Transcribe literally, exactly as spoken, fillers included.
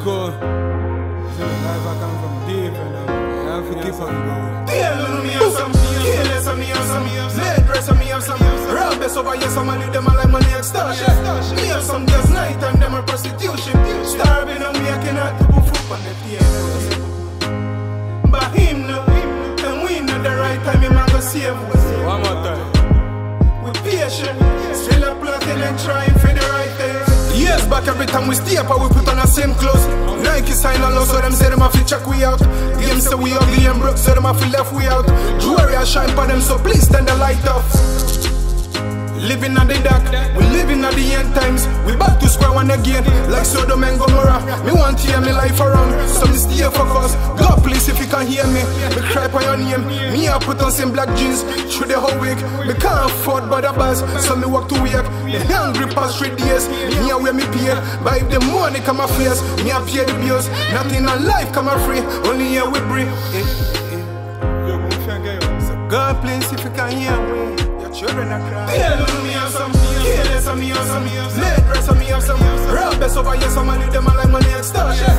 Cantcool. See the life I come from deep and I have to keep on going. Deal me have some, careless of me have some, late dress of me have some, rob best over here, some of them are like money extortion. Me have some days night time, them are prostitution. Starving on me, I cannot put food on the table. But him no, and we know the right time, him a go save us. One more time. With patient, still a plotting and trying for the right thing. Years back, every time we stay up, we put on the same clothes. Nike sign on low, so them say them have to check we out. Them say we ugly and broke, so them have to left we out. Jewelry I shine for them, so please turn the light off. Living at the dark, we living at the end times. We back to square one again, like Sodom and Gomorrah. Me want to hear me life around, so me stay focused. God please if you can hear me, me cry for your name. Me I put on some black jeans through the whole week. Me can't afford by the bus, so me walk to work. Me hungry past three days, me I wear me pay. But if the money come my face, me I pay the bills. Nothing in life come a free, only here we breathe. So God please if you can hear me. Children are crying. Deal me have some, careless of me have some, late dress of me have some, rob best over here, some of them are like money extortion.